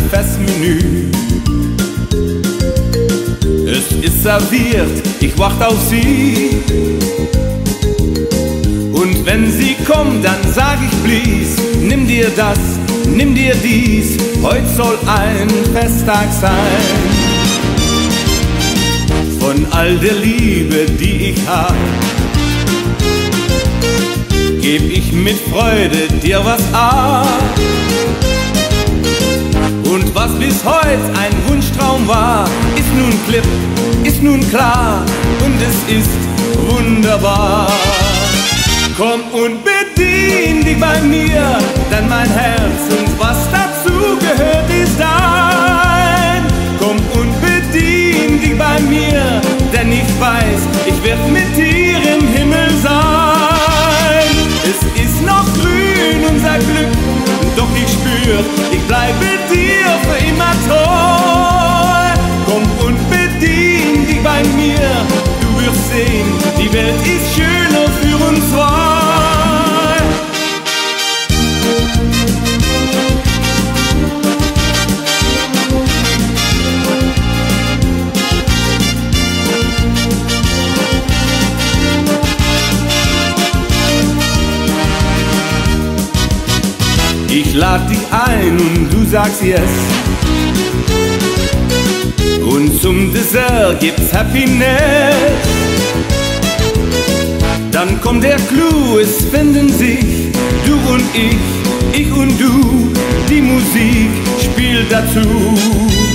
Festmenü. Es ist serviert, ich wart auf sie. Und wenn sie kommt, dann sag ich please, nimm dir das, nimm dir dies, heut soll ein Festtag sein. Von all der Liebe, die ich hab, geb ich mit Freude dir was ab. Und was bis heut ein Wunschtraum war, ist nun klipp, ist nun klar und es ist wunderbar. Komm und bedien dich bei mir, denn mein Herz und was dazu gehört ist dein. Komm und bedien dich bei mir, denn ich weiß, ich werd mit dir im Himmel sein. Es ist noch grün, unser Glück, doch ich spür, ich bleibe dir für immer treu. Komm und bedien dich bei mir, du wirst sehen, die Welt ist schöner für uns zwei. Ich lad dich ein und du sagst yes. Und zum Dessert gibt's Happiness. Dann kommt der Clou, es finden sich du und ich und du. Die Musik spielt dazu.